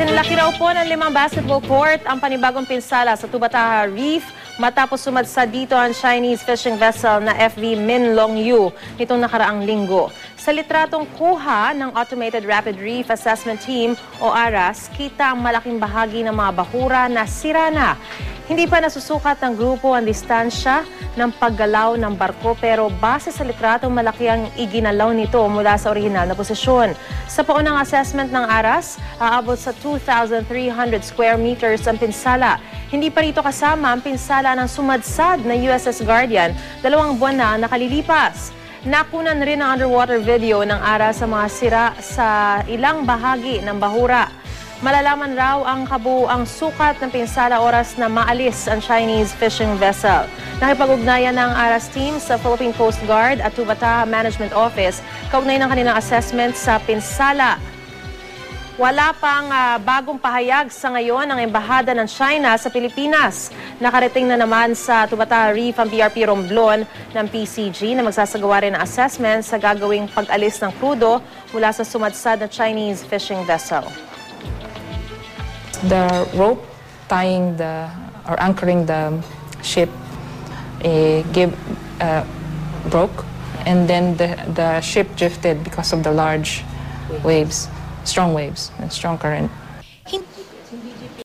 Pinalaki raw po ng 5 basketball court ang panibagong pinsala sa Tubataha Reef matapos sumadsad dito ang Chinese fishing vessel na FV Minlong Yu nitong nakaraang linggo. Sa litratong kuha ng Automated Rapid Reef Assessment Team o ARAS, kita ang malaking bahagi ng mga bahura na sira na. Hindi pa nasusukat ng grupo ang distansya ng paggalaw ng barko pero base sa litrato malaki ang iginalaw nito mula sa orihinal na posisyon. Sa paunang assessment ng ARAS, aabot sa 2,300 square meters ang pinsala. Hindi pa rito kasama ang pinsala ng sumadsad na USS Guardian 2 buwan na nakalilipas. Nakunan rin ang underwater video ng ARAS sa mga sira sa ilang bahagi ng bahura. Malalaman raw ang kabuuang sukat ng pinsala oras na maalis ang Chinese fishing vessel. Nakipag-ugnayan ng ARAS team sa Philippine Coast Guard at Tubataha Management Office kaugnay ng kanilang assessment sa pinsala. Wala pang bagong pahayag sa ngayon ang Embahada ng China sa Pilipinas. Nakarating na naman sa Tubataha Reef ang BRP Romblon ng PCG na magsasagawa rin ng assessment sa gagawing pag-alis ng krudo mula sa sumadsad na Chinese fishing vessel. The rope tying or anchoring the ship broke, and then the ship drifted because of the large waves, strong waves and strong current.